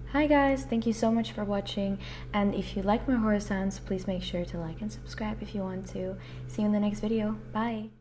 Hi guys, thank you so much for watching, and if you like my horror sounds, please make sure to like and subscribe if you want to. See you in the next video. Bye!